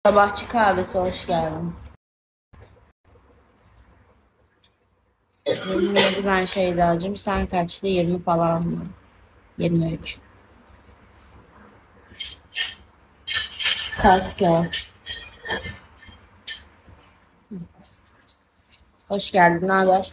Sabahçı kahvesi hoş geldin. 27 ben Şeydacığım. Sen kaçtı? 20 falan mı? 23. Kasya. Hoş geldin. Ne haber?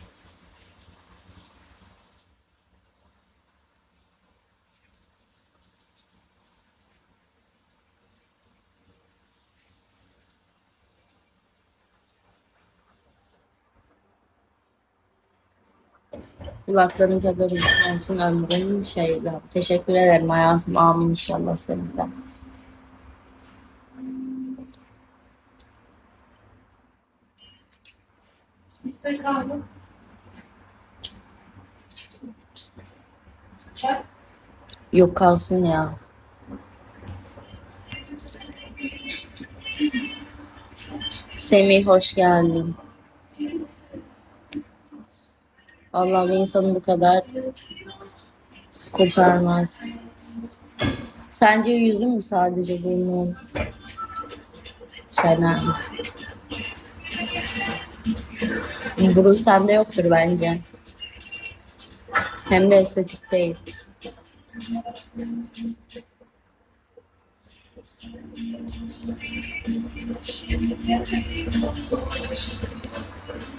Kulakların kadar uzun olsun ömrün şeyden. Teşekkür ederim hayatım. Amin inşallah senin de. Yok kalsın ya. Semih hoş geldin. Allah bir insanı bu kadar kurtarmaz. Sence yüzün mü sadece burnun? Çenen. Burun sende yoktur bence. Hem de estetik değil.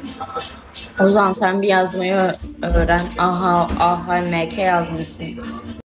O zaman sen bir yazmayı öğren. Aha, aha, MK yazmışsın.